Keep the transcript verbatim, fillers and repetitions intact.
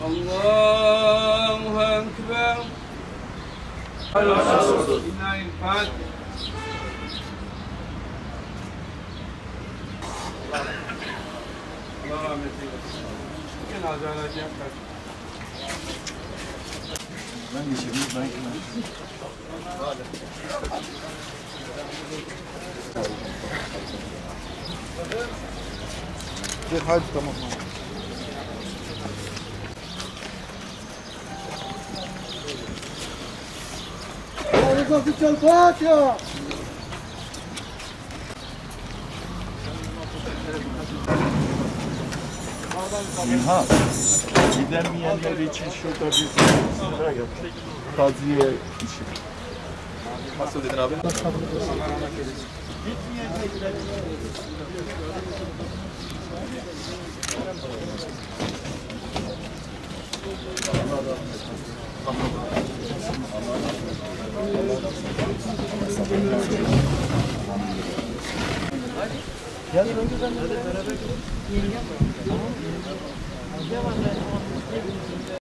Allahu Ekber. Bismillahirrahmanirrahim. Allah rahmet eylesin. Cenaze alacağım kaç. Ben geçeyim, ben geçeyim. Gel, hadi tamam. Rızası çal Fatiha. İlhan, gidemeyenler için şurada bir sıra yap. Taziye işi. Nasıl dedin abi? Gel önce ben de beraber gidelim.